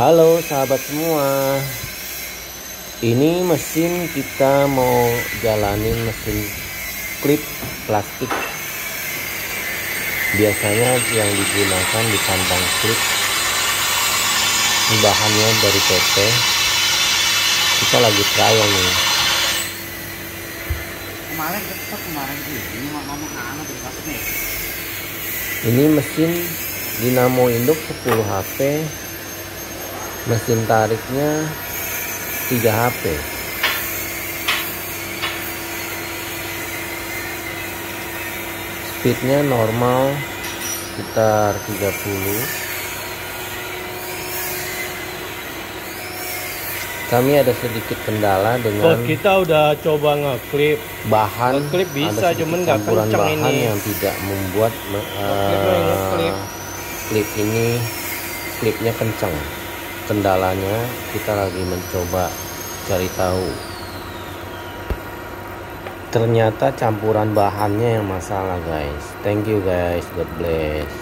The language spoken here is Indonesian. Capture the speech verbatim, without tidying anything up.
Halo sahabat semua, ini mesin kita mau jalanin mesin klip plastik. Biasanya yang digunakan di kandang klip, bahannya dari P T. Kita lagi trial nih. Kemarin tetap kemarin ini ngomong hangat nih. Ini mesin dinamo induk sepuluh H P. Mesin tariknya tiga H P. Speednya normal sekitar tiga puluh. Kami ada sedikit kendala dengan oh, kita udah coba ngeklip bahan. ngeklip bisa, ada cuman nggak campuran kenceng bahan ini yang tidak membuat uh, klip ini klipnya kencang. Kendalanya kita lagi mencoba cari tahu. Ternyata campuran bahannya yang masalah guys. Thank you guys, God bless.